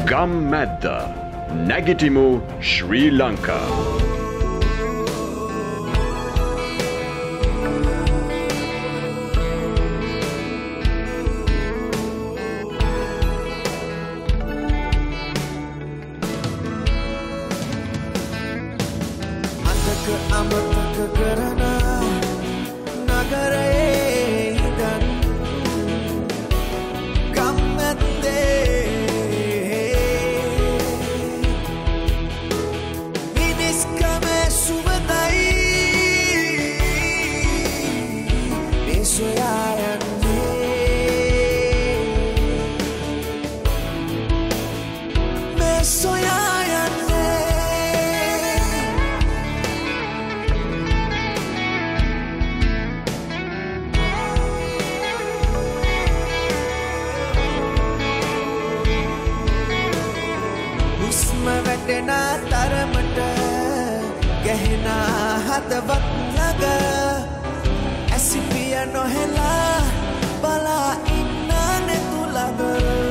Gammada Nagitimu Sri Lanka. අමතක කරන නගරයේ ඉඳන් ගම්මැද්දේ මිනිස්කමේ සුවඳයි මේ සොයා යන්නේ මේ සොයා වැටෙන තරමට ගැහෙන හදවත් ළඟ ඇසිපිය නොහෙලා බලා ඉන්න නෙතුළඟ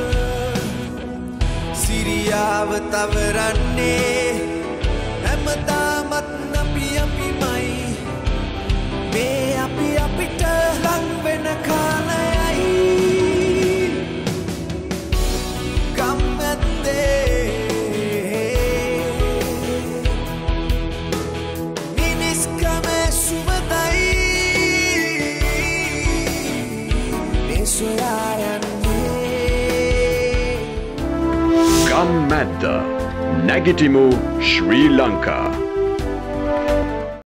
සිරියාව තවරන්නේ හැමදාමත් අපි අපිමයි මේ අපි අපිට ලං වෙන කාලයයි ගම්මැද්දේ Gammada Nagitimu Sri Lanka.